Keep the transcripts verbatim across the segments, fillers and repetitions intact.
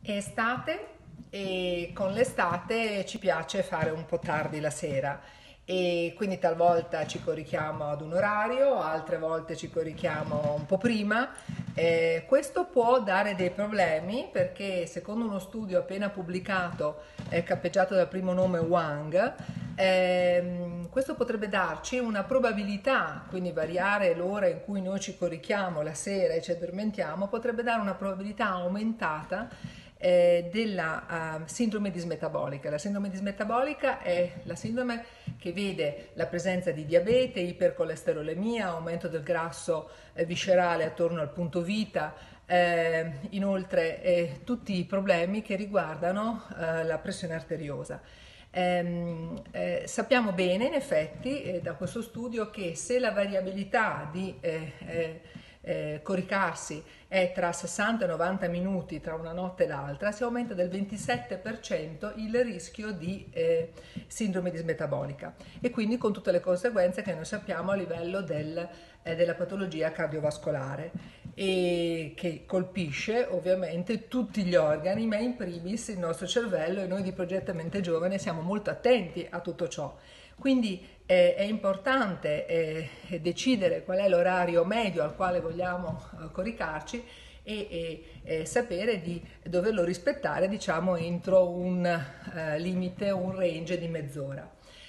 È estate e con l'estate ci piace fare un po' tardi la sera e quindi talvolta ci corichiamo ad un orario, altre volte ci corichiamo un po' prima. Eh, questo può dare dei problemi perché secondo uno studio appena pubblicato, eh, cappeggiato dal primo nome Wang, ehm, questo potrebbe darci una probabilità, quindi variare l'ora in cui noi ci corichiamo la sera e ci addormentiamo, potrebbe dare una probabilità aumentata eh, della uh, sindrome dismetabolica. La sindrome dismetabolica è la sindrome che vede la presenza di diabete, ipercolesterolemia, aumento del grasso eh, viscerale attorno al punto vita, eh, inoltre eh, tutti i problemi che riguardano eh, la pressione arteriosa. Ehm, eh, sappiamo bene, in effetti, eh, da questo studio che se la variabilità di eh, eh, eh, coricarsi è tra sessanta e novanta minuti tra una notte e l'altra, si aumenta del ventisette per cento il rischio di eh, sindrome dismetabolica e quindi con tutte le conseguenze che noi sappiamo a livello del, eh, della patologia cardiovascolare e che colpisce ovviamente tutti gli organi, ma in primis il nostro cervello, e noi di Progetto Mente Giovane siamo molto attenti a tutto ciò. Quindi eh, è importante eh, decidere qual è l'orario medio al quale vogliamo eh, coricarci e, e eh, sapere di doverlo rispettare, diciamo, entro un eh, limite, un range di mezz'ora.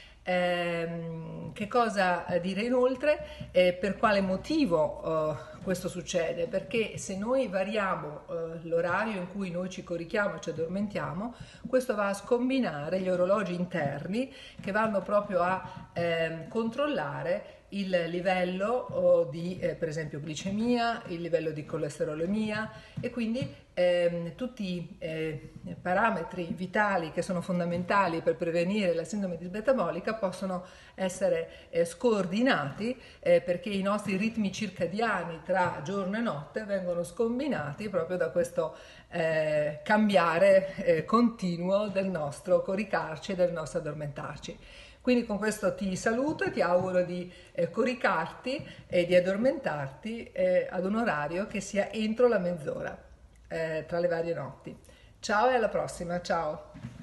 Ehm, che cosa dire inoltre? Eh, per quale motivo eh, questo succede? Perché se noi variamo eh, l'orario in cui noi ci corichiamo e ci addormentiamo, questo va a scombinare gli orologi interni che vanno proprio a ehm, controllare il livello oh, di eh, per esempio glicemia, il livello di colesterolemia e quindi ehm, tutti i eh, parametri vitali che sono fondamentali per prevenire la sindrome dismetabolica possono essere eh, scordinati eh, perché i nostri ritmi circadiani tra giorno e notte vengono scombinati proprio da questo eh, cambiare eh, continuo del nostro coricarci e del nostro addormentarci. Quindi con questo ti saluto e ti auguro di eh, coricarti e di addormentarti eh, ad un orario che sia entro la mezz'ora eh, tra le varie notti. Ciao e alla prossima, ciao!